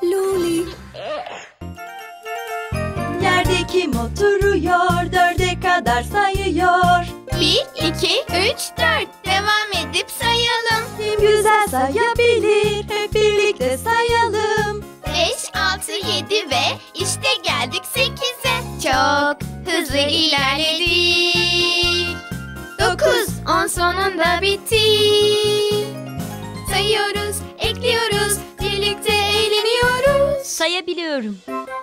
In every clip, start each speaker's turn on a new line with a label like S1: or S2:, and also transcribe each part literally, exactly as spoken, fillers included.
S1: Luli.
S2: Yerde kim oturuyor, dörde kadar sayıyor.
S3: Bir, iki, üç, dört. Devam edip sayalım.
S2: Kim güzel sayabilir, hep birlikte sayalım.
S3: Beş, altı, yedi ve işte geldik sekize. Çok hızlı ilerledik. Dokuz, on sonunda bitti. Sayıyoruz, ekliyoruz, birlikte eğleniyoruz.
S1: Sayabiliyorum.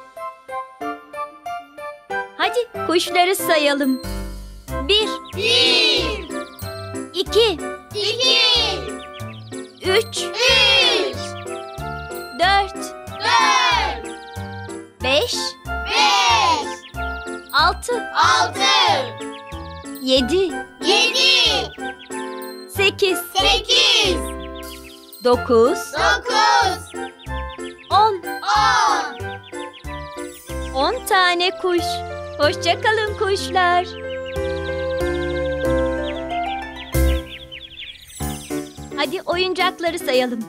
S1: Hadi kuşları sayalım. Bir,
S3: Bir,
S1: iki,
S3: iki,
S1: üç,
S3: üç,
S1: dört,
S3: dört,
S1: beş,
S3: beş,
S1: altı,
S3: altı,
S1: yedi,
S3: yedi,
S1: sekiz,
S3: sekiz,
S1: dokuz,
S3: dokuz,
S1: on.
S3: on.
S1: On tane kuş. Hoşça kalın kuşlar. Hadi oyuncakları sayalım.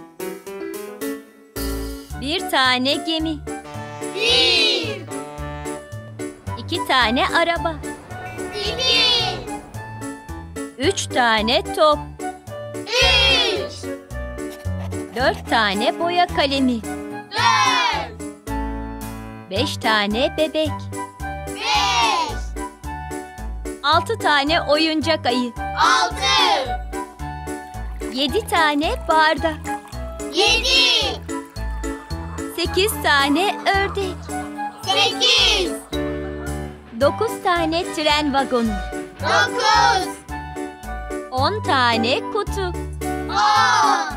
S1: Bir tane gemi.
S3: Bir,
S1: İki tane araba.
S3: iki,
S1: Üç tane top.
S3: üç,
S1: Dört tane boya kalemi.
S3: dört,
S1: Beş tane bebek.
S3: beş,
S1: Altı tane oyuncak ayı.
S3: altı,
S1: Yedi tane bardak.
S3: yedi,
S1: Sekiz tane ördek.
S3: sekiz,
S1: Dokuz tane tren vagonu.
S3: dokuz,
S1: On tane kutu.
S3: on,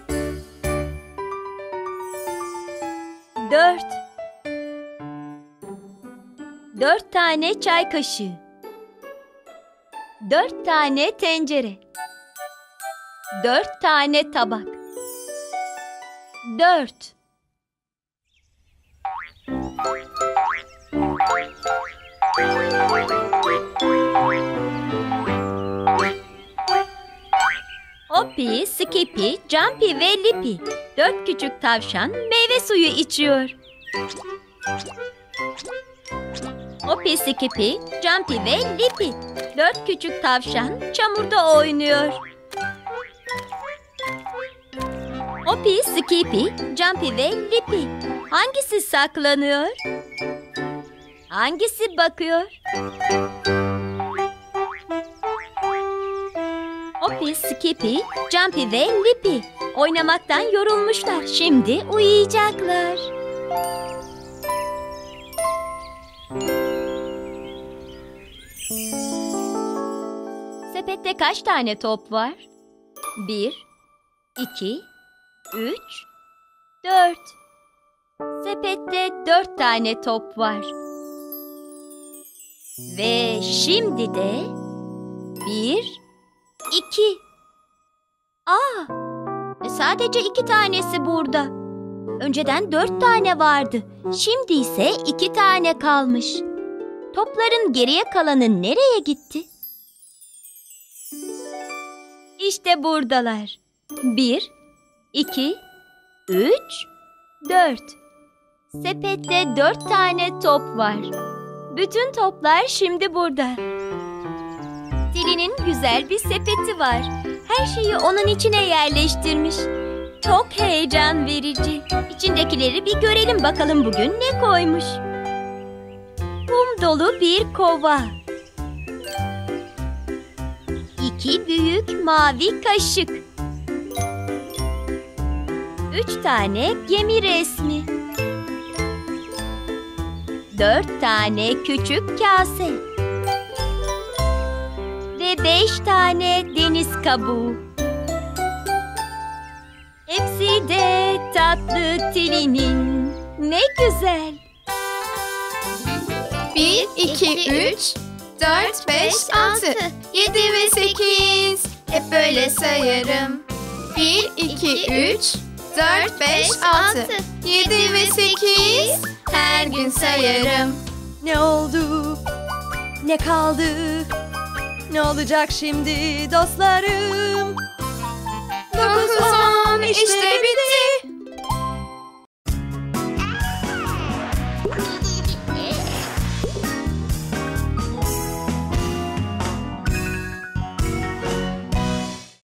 S1: Dört. Dört tane çay kaşığı. Dört tane tencere. Dört tane tabak. Dört. Hoppy, Skippy, Jumpy ve Lippy. Dört küçük tavşan meyve suyu içiyor. Hoppy, Skippy, Jumpy ve Lippy. Dört küçük tavşan çamurda oynuyor. Hoppy, Skippy, Jumpy ve Lippy. Hangisi saklanıyor? Hangisi bakıyor? Hoppy, Skippy, Jumpy ve Lippy oynamaktan yorulmuşlar. Şimdi uyuyacaklar. Sepette kaç tane top var? Bir, iki, üç, dört. Sepette dört tane top var. Ve şimdi de bir, iki. Aa, sadece iki tanesi burada. Önceden dört tane vardı. Şimdi ise iki tane kalmış. Topların geriye kalanı nereye gitti? İşte buradalar. Bir, iki, üç, dört. Sepette dört tane top var. Bütün toplar şimdi burada. Tili'nin güzel bir sepeti var. Her şeyi onun içine yerleştirmiş. Çok heyecan verici. İçindekileri bir görelim bakalım bugün ne koymuş. Kum dolu bir kova. İki büyük mavi kaşık. Üç tane gemi resmi. Dört tane küçük kase. Ve beş tane deniz kabuğu. Hepsi de tatlı Tili'nin. Ne güzel.
S3: bir, iki, üç, dört, beş, altı, yedi ve sekiz. Hep böyle sayarım. bir, iki, üç, dört, beş, altı, yedi ve sekiz. Her gün sayarım.
S2: Ne oldu? Ne kaldı? Ne olacak şimdi dostlarım?
S3: Dokuz, on, işte bitti.